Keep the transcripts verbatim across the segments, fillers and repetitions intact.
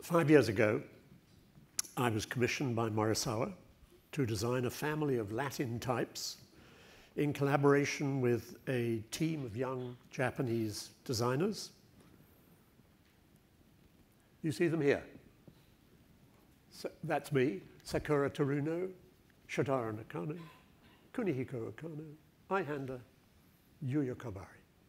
Five years ago, I was commissioned by Morisawa to design a family of Latin types in collaboration with a team of young Japanese designers. You see them here. So that's me, Sakura Teruno, Shotaro Nakano, Kunihiko Okano, Aihanda, Yuya Kobari.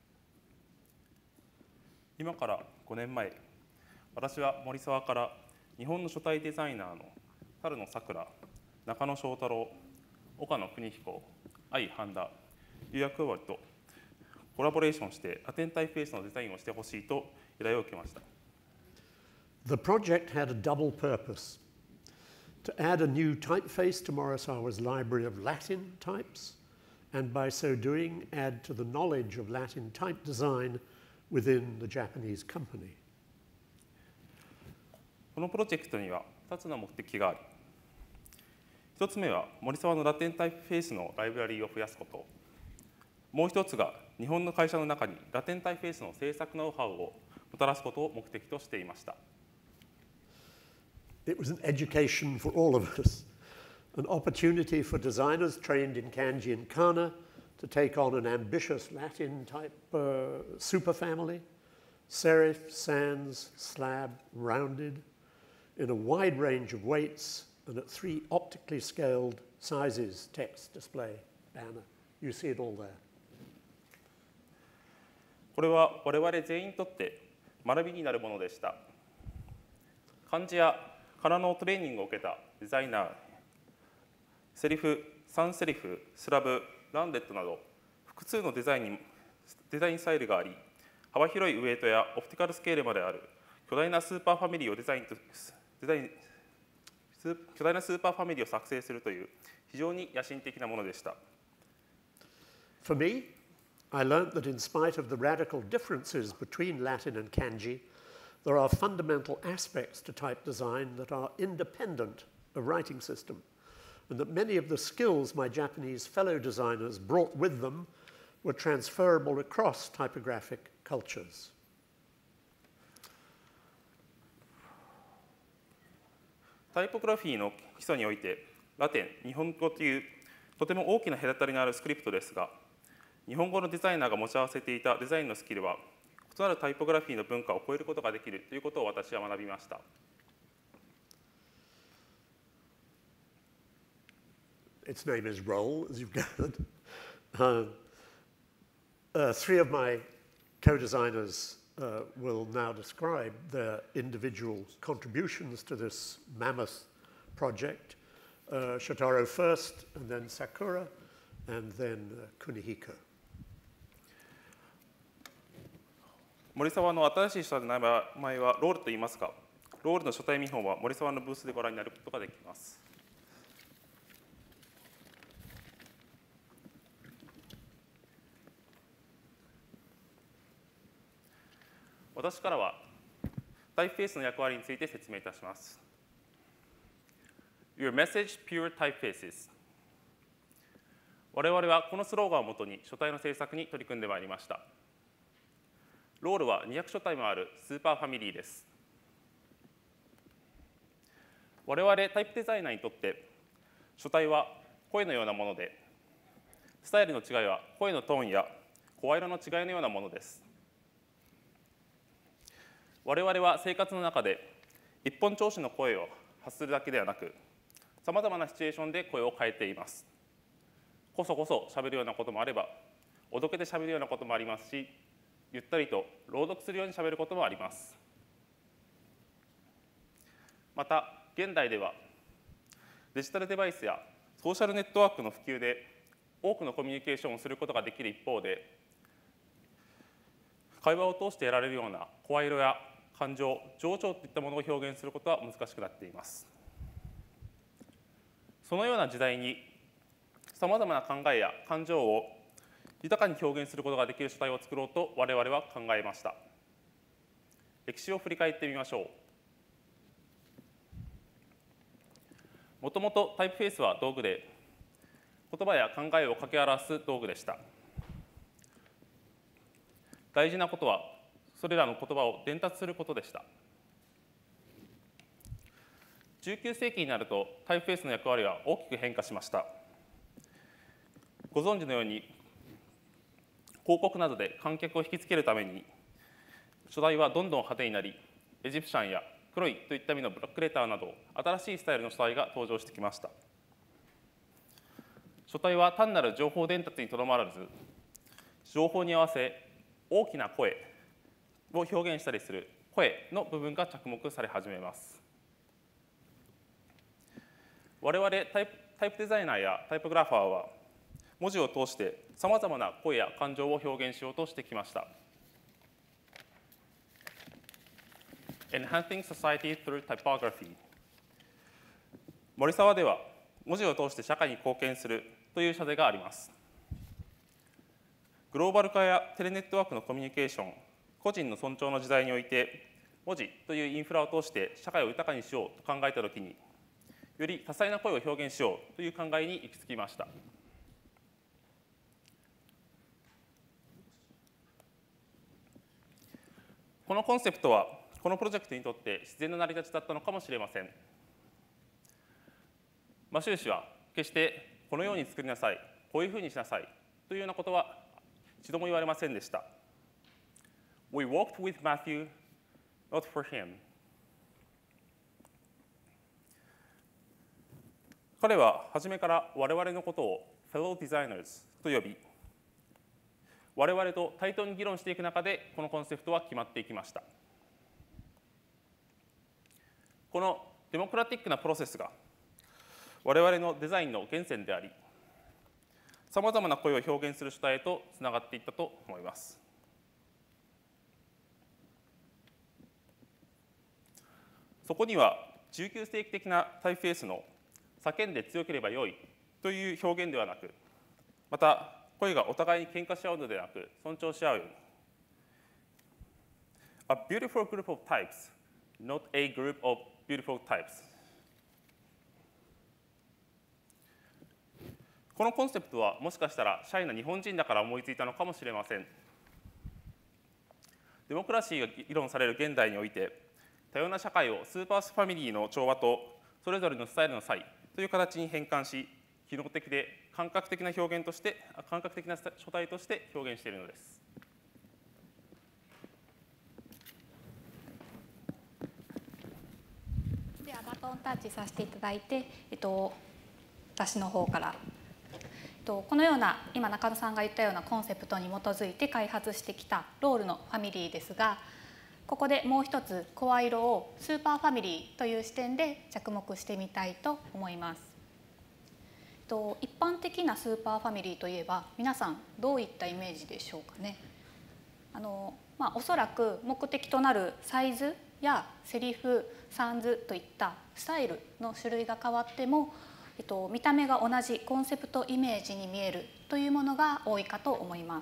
今からごねんまえ、私は森沢から日本の書体デザイナーの樽野さくら、中野翔太郎、岡野邦彦、相半田、有役割とコラボレーションしてラテンタイプフェイスのデザインをしてほしいと依頼を受けました。 The project had a double purpose: to add a new typeface to Morisawa's library of Latin types, and by so doing, add to the knowledge of Latin type design within the Japanese company. このプロジェクトにはふたつの目的があり、ひとつめは森沢のラテンタイプフェイスのライブラリーを増やすこと、もうひとつが日本の会社の中にラテンタイプフェイスの制作ノウハウをもたらすことを目的としていました。 It was an education for all of us, an opportunity for designers trained in kanji and kana to take on an ambitious Latin type uh, superfamily, serif, sans, slab, rounded, in a wide range of weights and at three optically scaled sizes: text, display, banner. You see it all there. これは我々全員にとって学びになるものでした。漢字や仮名のトレーニングを受けたデザイナー、セリフ、サンセリフ、スラブ、ランデットなど複数のデザインにデザインスタイルがあり、幅広いウェイトやオプティカルスケールまである巨大なスーパーファミリーをデザインとデザイン巨大なスーパーファミリーを作成するという非常に野心的なものでした。 For me, I learned that in spite of the radical differences between Latin and kanji, there are fundamental aspects to type design that are independent of writing system, and that many of the skills my Japanese fellow designers brought with them were transferable across typographic cultures. タイポグラフィーの基礎において、ラテン、日本語というとても大きな隔たりのあるスクリプトですが、日本語のデザイナーが持ち合わせていたデザインのスキルは、異なるタイポグラフィーの文化を超えることができるということを私は学びました。 Its name is Roll, as you've gathered. Uh, uh, three of my co-designers uh, will now describe their individual contributions to this mammoth project. Uh, Shotaro first, and then Sakura, and then uh, Kunihiko. 森沢の新しい書体の名前はロールと言いますが、ロールの書体見本は森沢のブースでご覧になることができます。私からはタイプフェイスの役割について説明いたします。Your message, pure typefaces。我々はこのスローガンをもとに書体の制作に取り組んでまいりました。ロールはにひゃく書体もあるスーパーファミリーです。我々タイプデザイナーにとって書体は声のようなもので、スタイルの違いは声のトーンや声色の違いのようなものです。我々は生活の中で一本調子の声を発するだけではなく、さまざまなシチュエーションで声を変えています。こそこそ喋るようなこともあれば、おどけて喋るようなこともありますし、ゆったりと朗読するように喋ることもあります。また現代ではデジタルデバイスやソーシャルネットワークの普及で多くのコミュニケーションをすることができる一方で、会話を通して得られるような声色や感情、情緒といったものを表現することは難しくなっています。そのような時代にさまざまな考えや感情を豊かに表現することができる書体を作ろうと我々は考えました。歴史を振り返ってみましょう。もともとタイプフェイスは道具で、言葉や考えを掛け表す道具でした。大事なことはそれらの言葉を伝達することでした。 じゅうきゅう世紀になるとタイプフェースの役割は大きく変化しました。ご存知のように広告などで観客を引きつけるために書体はどんどん派手になり、エジプシャンや黒いといった意味のブラックレターなど新しいスタイルの書体が登場してきました。書体は単なる情報伝達にとどまらず、情報に合わせ大きな声を表現したりする声の部分が着目され始めます。我々タイプ、タイプデザイナーやタイポグラファーは文字を通してさまざまな声や感情を表現しようとしてきました。Enhancing Society Through Typography。森澤では文字を通して社会に貢献するという社でがあります。グローバル化やテレネットワークのコミュニケーション、個人の尊重の時代において、文字というインフラを通して社会を豊かにしようと考えたときに、より多彩な声を表現しようという考えに行き着きました。このコンセプトは、このプロジェクトにとって自然な成り立ちだったのかもしれません。マシュー氏は決してこのように作りなさい、こういうふうにしなさいというようなことは一度も言われませんでした。We worked with Matthew, not for him. 彼は初めから我々のことを Fellow Designers と呼び、我々と対等に議論していく中でこのコンセプトは決まっていきました。このデモクラティックなプロセスが我々のデザインの源泉であり、さまざまな声を表現する主体へとつながっていったと思います。そこにはじゅうきゅう世紀的なタイプフェースの叫んで強ければよいという表現ではなく、また声がお互いに喧嘩し合うのではなく尊重し合うように。A beautiful group of types, not a group of beautiful types。このコンセプトはもしかしたらシャイな日本人だから思いついたのかもしれません。デモクラシーが議論される現代において、多様な社会をスーパーファミリーの調和とそれぞれのスタイルの差異という形に変換し、機能的で感覚的な表現として、感覚的な書体として表現しているのです。 ではバトンタッチさせていただいて、えっと、私の方から。このような今中野さんが言ったようなコンセプトに基づいて開発してきたロールのファミリーですが、ここでもう一つ声色をスーパーファミリーという視点で着目してみたいと思います。一般的なスーパーファミリーといえば皆さんどういったイメージでしょうかね。あの、まあ、おそらく目的となるサイズやセリフ、サンズといったスタイルの種類が変わっても、えっと、見た目が同じコンセプトイメージに見えるというものが多いかと思います。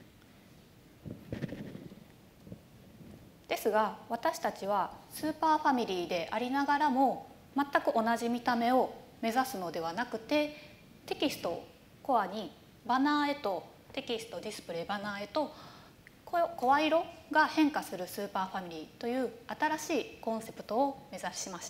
ですが私たちはスーパーファミリーでありながらも全く同じ見た目を目指すのではなくて、テキストをコアにバナーへとテキストディスプレイバナーへと声色が変化するスーパーファミリーという新しいコンセプトを目指しました。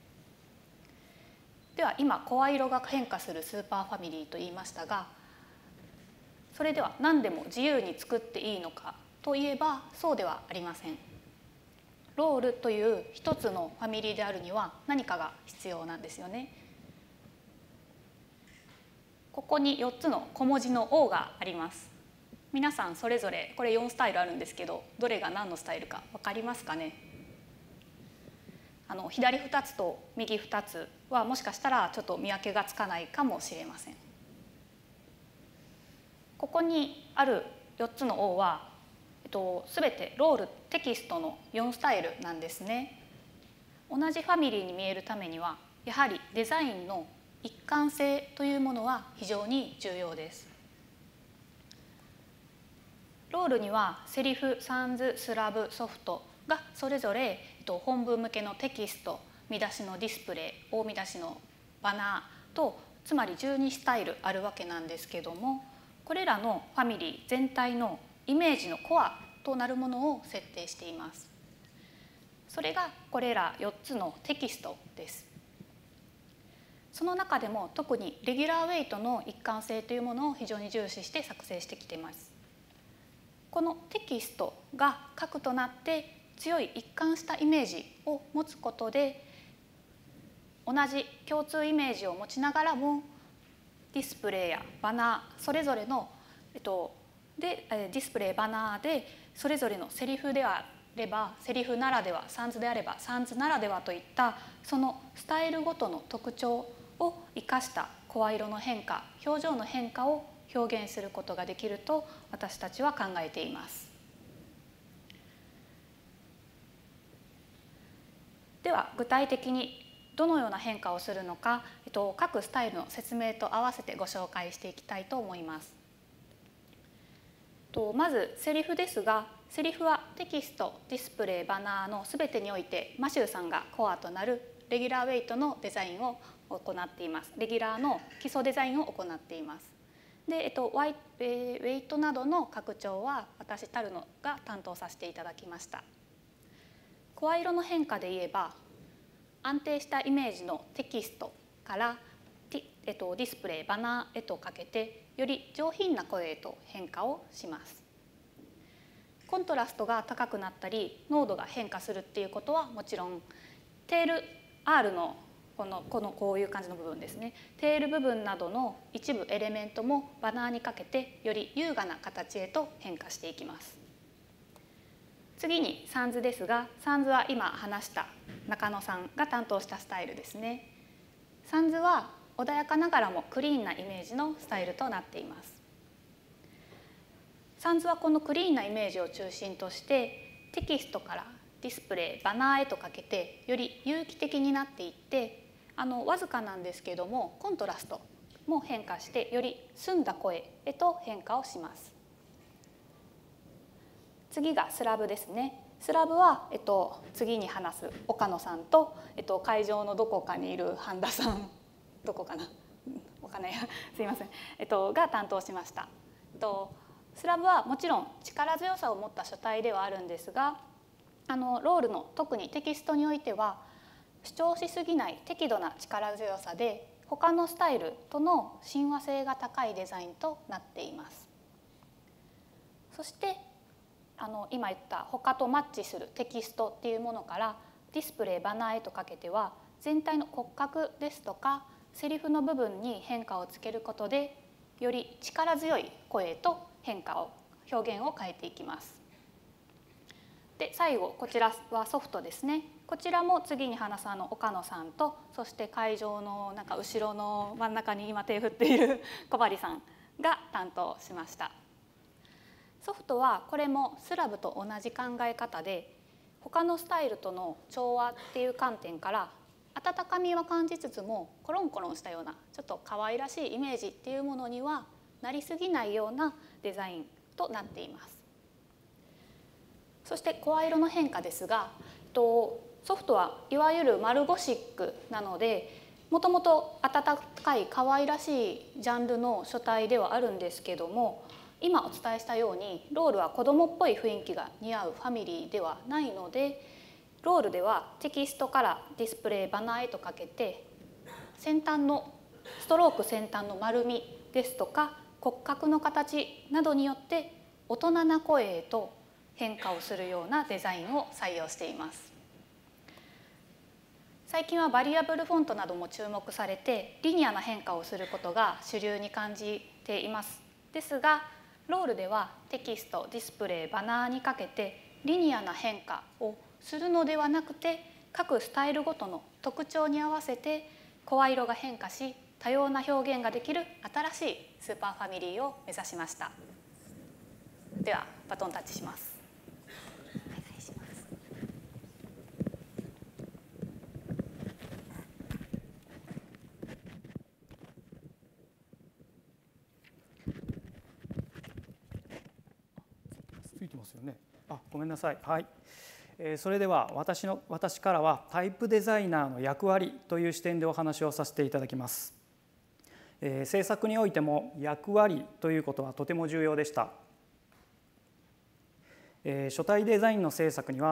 では今声色が変化するスーパーファミリーと言いましたが、それでは何でも自由に作っていいのかといえばそうではありません。ロールという一つのファミリーであるには何かが必要なんですよね。ここによっつの小文字の O があります。皆さんそれぞれこれよんスタイルあるんですけど、どれが何のスタイルか分かりますかね。あの左ふたつと右ふたつはもしかしたらちょっと見分けがつかないかもしれません。ここにあるよっつの O は、えっと、全てロールテキストのよんスタイルなんですね。同じファミリーに見えるためにはやはりデザインの一貫性というものは非常に重要です。ロールにはセリフ、サンズ、スラブ、ソフトがそれぞれ本文向けのテキスト、見出しのディスプレイ、大見出しのバナーとつまりじゅうにスタイルあるわけなんですけども、これらのファミリー全体のイメージのコアとなるものを設定しています。 それがこれらよっつのテキストです。その中でも特にレギュラーウェイトの一貫性というものを非常に重視して作成してきています。このテキストが核となって強い一貫したイメージを持つことで、同じ共通イメージを持ちながらもディスプレイやバナーそれぞれの、えっと、でディスプレイバナーでそれぞれのセリフであればセリフならでは、サンズであればサンズならではといったそのスタイルごとの特徴を生かした声色の変化、表情の変化を表現することができると私たちは考えています。では具体的にどのような変化をするのか、えっと、各スタイルの説明と合わせてご紹介していきたいと思います。とまずセリフですが、セリフはテキスト、ディスプレイ、バナーのすべてにおいてマシューさんがコアとなるレギュラーウェイトのデザインを行っています。レギュラーの基礎デザインを行っています。で、えっと、ワイウェイトなどの拡張は私たるのが担当させていただきました。声色の変化で言えば、安定したイメージのテキストからディ、えっと、ディスプレイ、バナーへとかけてより上品な声へと変化をします。コントラストが高くなったり濃度が変化するっていうことはもちろん、テール R のこのこのこういう感じの部分ですね、テール部分などの一部エレメントもバナーにかけてより優雅な形へと変化していきます。次にサンズですが、サンズは今話した中野さんが担当したスタイルですね。サンズは穏やかながらもクリーンなイメージのスタイルとなっています。サンズはこのクリーンなイメージを中心としてテキストからディスプレイ、バナーへとかけてより有機的になっていって、あのわずかなんですけれどもコントラストも変化してより澄んだ声へと変化をします。次がスラブですね。スラブは、えっと、次に話す岡野さんと、えっと、会場のどこかにいる半田さんどこかなわかんないすいません、えっと、が担当しました。えっと、スラブはもちろん力強さを持った書体ではあるんですが、あのロールの特にテキストにおいては主張しすぎない適度な力強さで他のスタイルとの親和性が高いデザインとなっています。そしてあの今言った他とマッチするテキストっていうものからディスプレイ、バナーへとかけては全体の骨格ですとかセリフの部分に変化をつけることでより力強い声へと変化を表現を変えていきます。で最後こちらはソフトですね。こちらも次に話すあの岡野さんと、そして会場のなんか後ろの真ん中に今手を振っている小針さんが担当しました。ソフトはこれもスラブと同じ考え方で他のスタイルとの調和っていう観点から温かみは感じつつもコロンコロンしたようなちょっと可愛らしいイメージっていうものにはなりすぎないようなデザインとなっています。そして声色の変化ですが、ソフトはいわゆる丸ゴシックなのでもともと温かい可愛らしいジャンルの書体ではあるんですけども、今お伝えしたようにロールは子どもっぽい雰囲気が似合うファミリーではないので、ロールではテキストからディスプレイ、バナーへとかけて先端のストローク先端の丸みですとか骨格の形などによって大人な声へと変化をするようなデザインを採用しています。最近はバリアブルフォントなども注目されてリニアな変化をすることが主流に感じています。ですがロールではテキスト、ディスプレイ、バナーにかけてリニアな変化をするのではなくて、各スタイルごとの特徴に合わせて声色が変化し多様な表現ができる新しいスーパーファミリーを目指しました。ではバトンタッチします。お願いします。 ついてますよね。あ、ごめんなさい。はい。えー、それでは私の私からはタイプデザイナーの役割という視点でお話をさせていただきます。えー、制作においても役割ということはとても重要でした。えー、書体デザインの制作には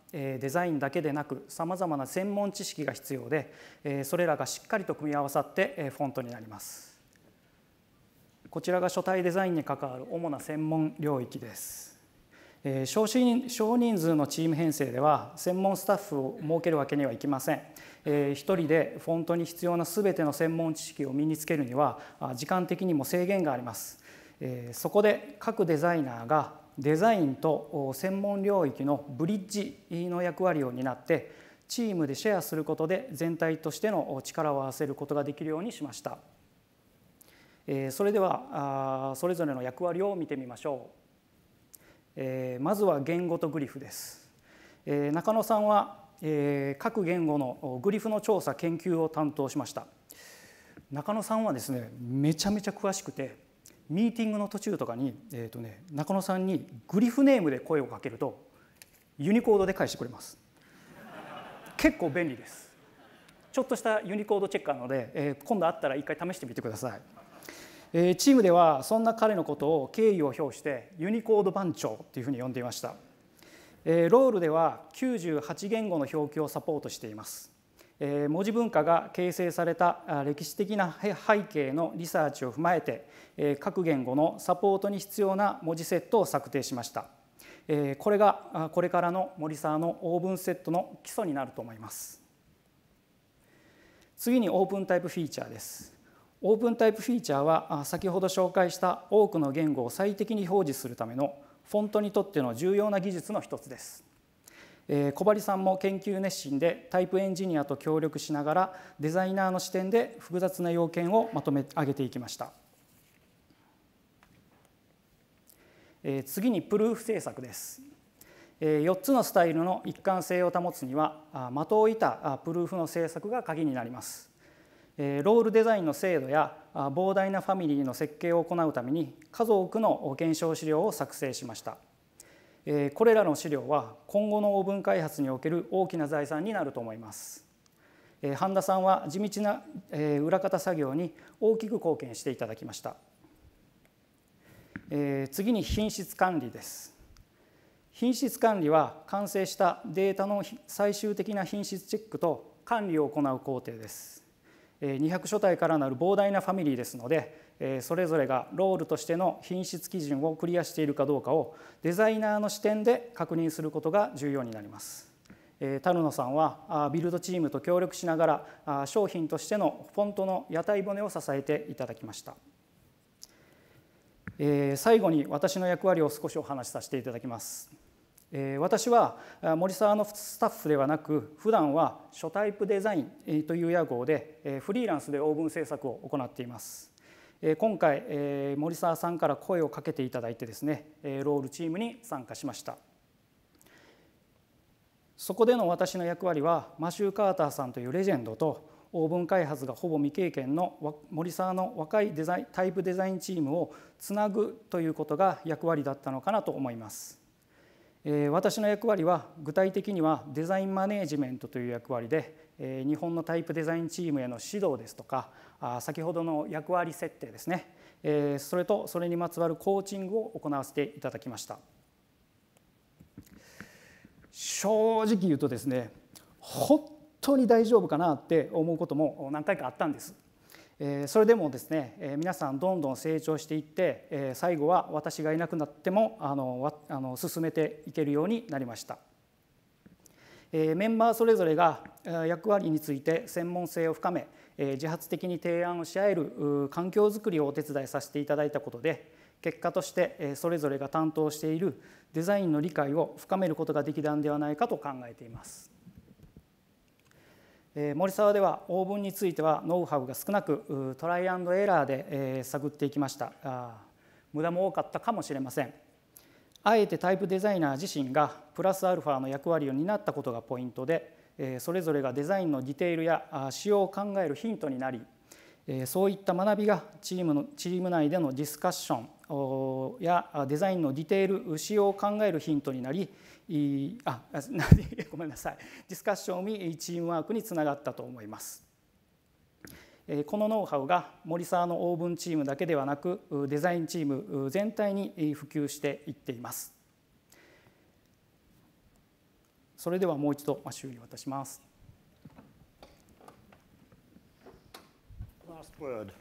デザインだけでなくさまざまな専門知識が必要で、それらがしっかりと組み合わさってフォントになります。こちらが書体デザインに関わる主な専門領域です。少人数のチーム編成では専門スタッフを設けるわけにはいきません。一人でフォントに必要なすべての専門知識を身につけるには時間的にも制限があります。そこで各デザイナーがデザインと専門領域のブリッジの役割を担ってチームでシェアすることで全体としての力を合わせることができるようにしました。それではそれぞれの役割を見てみましょう。まずは言語とグリフです。中野さんは各言語のグリフの調査研究を担当しました。中野さんはですね、めちゃめちゃ詳しくてミーティングの途中とかに、えーとね、中野さんにグリフネームで声をかけるとユニコードで返してくれます。結構便利です。ちょっとしたユニコードチェックなので、えー、今度会ったら一回試してみてください。えー、チームではそんな彼のことを敬意を表してユニコード番長というふうに呼んでいました。えー、ロールではきゅうじゅうはち言語の表記をサポートしています。文字文化が形成された歴史的な背景のリサーチを踏まえて各言語のサポートに必要な文字セットを策定しました。これがこれからの森澤のオープンセットの基礎になると思います。次にオープンタイプフィーチャーです。オープンタイプフィーチャーは先ほど紹介した多くの言語を最適に表示するためのフォントにとっての重要な技術の一つです。小針さんも研究熱心でタイプエンジニアと協力しながらデザイナーの視点で複雑な要件をまとめ上げていきました。次にプルーフ制作です。よっつのスタイルの一貫性を保つには的を射たプルーフの制作が鍵になります。ロールデザインの精度や膨大なファミリーの設計を行うために数多くの検証資料を作成しました。これらの資料は今後のオーブン開発における大きな財産になると思います。半田さんは地道な裏方作業に大きく貢献していただきました。次に品質管理です。品質管理は完成したデータの最終的な品質チェックと管理を行う工程です。にひゃく書体からなる膨大なファミリーですので、それぞれがロールとしての品質基準をクリアしているかどうかをデザイナーの視点で確認することが重要になります。樽野さんはビルドチームと協力しながら商品としてのフォントの屋台骨を支えていただきました。最後に私の役割を少しお話しさせていただきます。私は森澤のスタッフではなく普段は書タイプデザインという屋号でフリーランスでオーブン制作を行っています。今回森澤さんから声をかけていただいてですね、ロールチームに参加しました。そこでの私の役割はマシュー・カーターさんというレジェンドとオーブン開発がほぼ未経験の森澤の若いデザインタイプデザインチームをつなぐということが役割だったのかなと思います。私の役割は具体的にはデザインマネージメントという役割で日本のタイプデザインチームへの指導ですとか先ほどの役割設定ですね、それとそれにまつわるコーチングを行わせていただきました。正直言うとですね、本当に大丈夫かなって思うことも何回かあったんです。それでもですね、皆さんどんどん成長していって最後は私がいなくなってもあのあの進めていけるようになりました。メンバーそれぞれが役割について専門性を深め自発的に提案をし合える環境づくりをお手伝いさせていただいたことで結果としてそれぞれが担当しているデザインの理解を深めることができたのではないかと考えています。森澤ではオーブンについてはノウハウが少なくトライアンドエラーで探っていきました。無駄も多かったかもしれません。あえてタイプデザイナー自身がプラスアルファの役割を担ったことがポイントで、それぞれがデザインのディテールや仕様を考えるヒントになり、そういった学びがチームのチーム内でのディスカッションやデザインのディテール仕様を考えるヒントになり、あごめんなさいディスカッションを見チームワークにつながったと思います。このノウハウが森澤のオーブンチームだけではなくデザインチーム全体に普及していっています。 それではもう一度マシューに渡します。 Last word.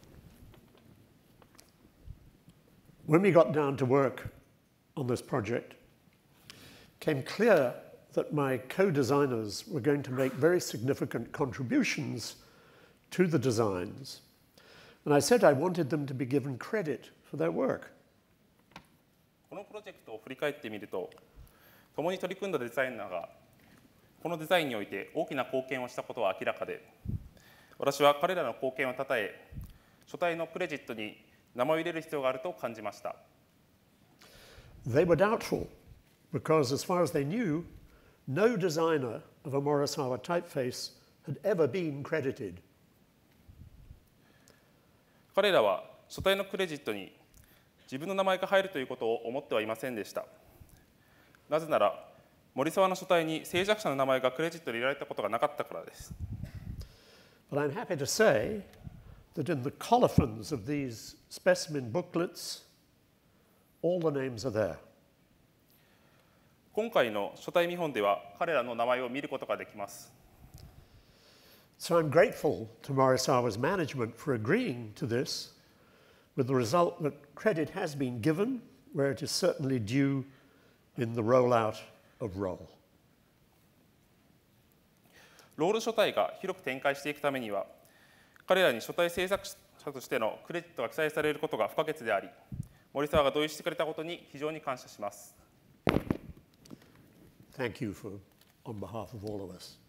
When we got down to work on this project, it became clear that my co-designers were going to make very significant contributions to the designs. And I said I wanted them to be given credit for their work. このプロジェクトを振り返ってみると、共に取り組んだデザイナーがこのデザインにおいて大きな貢献をしたことは明らかで、私は彼らの貢献をたたえ、書体のクレジットに名前を入れる必要があると感じました。 They were doubtful because, as far as they knew, no designer of a Morisawa typeface had ever been credited. 彼らは書体のクレジットに自分の名前が入るということを思ってはいませんでした。なぜなら、森沢の書体に制作者の名前がクレジットで入れられたことがなかったからです。 But I'm happy to say that in the colophons of these specimen booklets, all the names are there. 今回の書体見本では彼らの名前を見ることができます。 So I'm grateful to Morisawa's management for agreeing to this, with the result that credit has been given where it is certainly due in the rollout of roll. ロール書体が広く展開していくためには、彼らに書体制作者としてのクレジットが記載されることが不可欠であり、森沢が同意してくれたことに非常に感謝します。 Thank you for, on behalf of all of us.